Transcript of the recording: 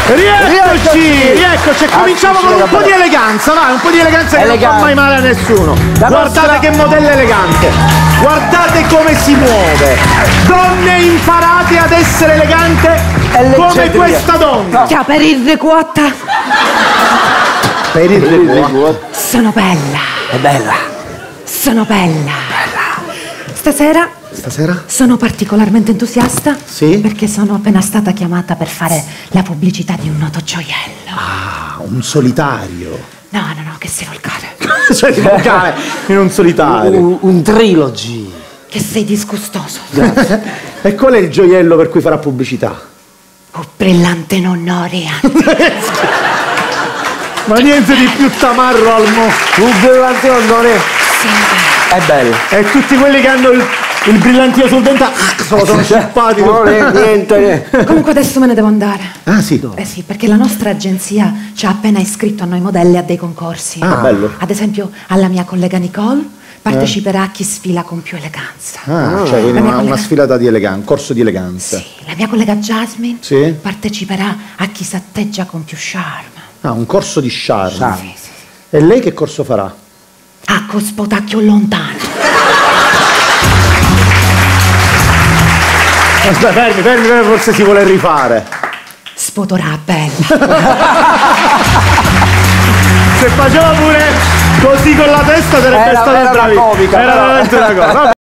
Rieccoci, cominciamo con un po' di eleganza, vai, un po' di eleganza che non fa mai male a nessuno. Guardate che modello elegante, guardate come si muove. Donne, imparate ad essere elegante come questa donna. Ciao, per il recuota. Per il recuota. Sono bella. È bella. Sono bella. Stasera sono particolarmente entusiasta perché sono appena stata chiamata per fare la pubblicità di un noto gioiello. Ah, un solitario. No, che sei volgare. Sei volgare in un solitario. Un trilogy. Che sei disgustoso. E qual è il gioiello per cui farà pubblicità? Un brillante nonnoria. Ma niente di più tamarro al Un brillante nonnoria. Sì, è bello. E tutti quelli che hanno il brillantino sul dente sono simpatico. Niente. Comunque adesso me ne devo andare. Ah sì? Sì, perché la nostra agenzia ci ha appena iscritto a noi modelli a dei concorsi. Ah, bello. Ad esempio alla mia collega Nicole parteciperà a chi sfila con più eleganza. Cioè quindi una sfilata di eleganza, un corso di eleganza. Sì, la mia collega Jasmine Sì? parteciperà a chi s'atteggia con più charme. Ah, un corso di charme. Sì. E lei che corso farà? Ah, con spotacchio lontano. Aspetta, fermi, forse si vuole rifare. Spotorà bella. Se faceva pure così con la testa sarebbe stata bravissima. Era veramente una cosa.